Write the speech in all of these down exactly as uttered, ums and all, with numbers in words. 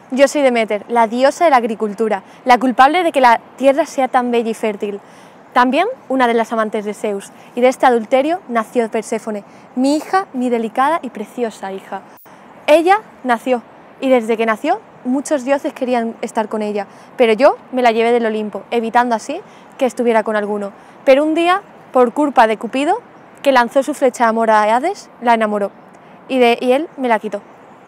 Yo soy Deméter, la diosa de la agricultura, la culpable de que la tierra sea tan bella y fértil. También una de las amantes de Zeus, y de este adulterio nació Perséfone, mi hija, mi delicada y preciosa hija. Ella nació, y desde que nació, muchos dioses querían estar con ella, pero yo me la llevé del Olimpo, evitando así que estuviera con alguno. Pero un día, por culpa de Cupido, que lanzó su flecha de amor a Hades, la enamoró, y, de, y él me la quitó.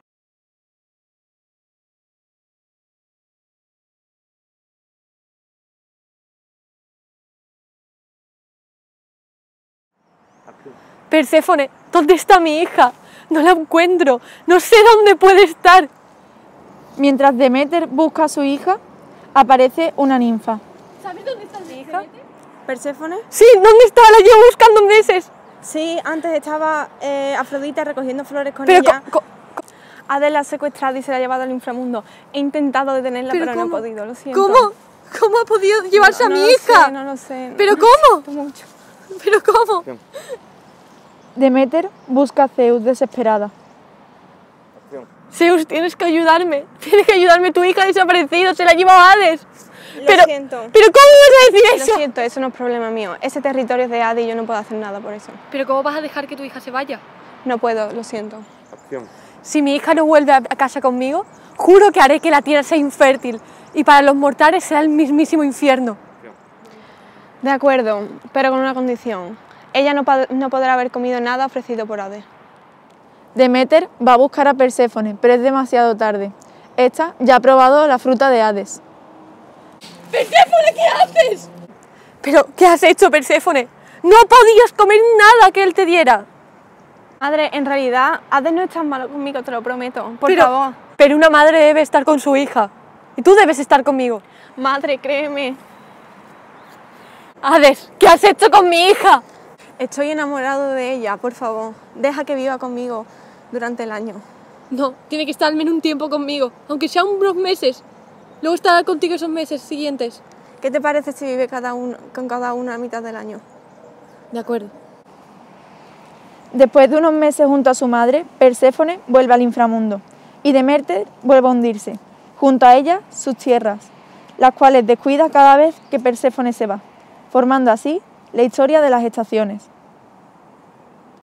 Perséfone, ¿dónde está mi hija? No la encuentro, no sé dónde puede estar. Mientras Deméter busca a su hija, aparece una ninfa. ¿Sabes dónde está mi hija? ¿Perséfone? Sí, ¿dónde está? La llevo buscando meses. Sí, antes estaba eh, Afrodita recogiendo flores con pero ella. Co, co, Hades la ha secuestrado y se la ha llevado al inframundo. He intentado detenerla, pero, pero no he podido, lo siento. ¿Cómo? ¿Cómo ha podido llevarse no, no a mi lo hija? Sé, no lo sé. ¿Pero lo cómo? siento mucho. ¿Pero cómo? Deméter busca a Zeus desesperada. Zeus, tienes que ayudarme. Tienes que ayudarme, tu hija ha desaparecido, se la ha llevado a Hades. Lo pero, siento. ¿Pero cómo vas a decir eso? Lo siento, eso no es problema mío. Ese territorio es de Hades y yo no puedo hacer nada por eso. ¿Pero cómo vas a dejar que tu hija se vaya? No puedo, lo siento. Acción. Si mi hija no vuelve a casa conmigo, juro que haré que la tierra sea infértil y para los mortales sea el mismísimo infierno. De acuerdo, pero con una condición. Ella no, no podrá haber comido nada ofrecido por Hades. Deméter va a buscar a Perséfone, pero es demasiado tarde. Esta ya ha probado la fruta de Hades. ¡Perséfone, qué haces! ¿Pero qué has hecho, Perséfone? ¡No podías comer nada que él te diera! Madre, en realidad, Hades no es tan malo conmigo, te lo prometo. Por pero, favor. Pero una madre debe estar con su hija. Y tú debes estar conmigo. Madre, créeme. Hades, ¿qué has hecho con mi hija? Estoy enamorado de ella, por favor. Deja que viva conmigo durante el año. No, tiene que estar al menos un tiempo conmigo, aunque sea unos meses. Luego estará contigo esos meses siguientes. ¿Qué te parece si vive cada uno, con cada uno a mitad del año? De acuerdo. Después de unos meses junto a su madre, Perséfone vuelve al inframundo y Deméter vuelve a hundirse. Junto a ella, sus tierras, las cuales descuida cada vez que Perséfone se va, formando así la historia de las estaciones.